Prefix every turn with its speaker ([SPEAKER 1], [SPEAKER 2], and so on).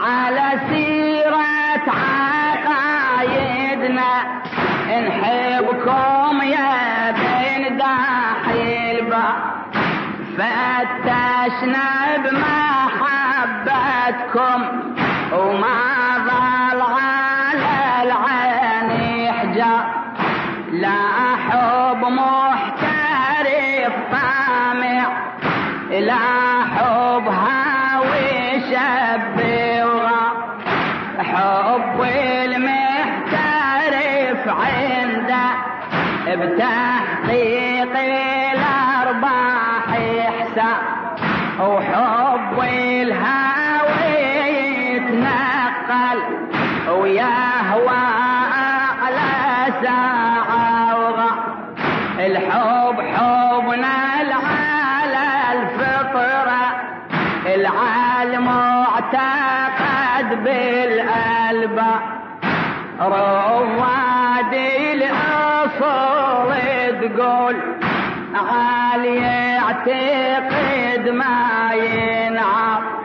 [SPEAKER 1] على سيرة عقايدنا نحبكم يا بين داحي الباب، فتشنا بمحبتكم وما ظل على العين حجاب، لا حب محترف طامع، لا حب هاوي شب وغاب، حب المحترف عنده بتحقيق الأرباح حساب، وحب الهاوي يتنقل ويهوى على ساعة وغاب، الحب حبنا على الفطرة، العالم معتقد بالقلب، رواد الأصول تقول عالي يعتقد ما ينعم،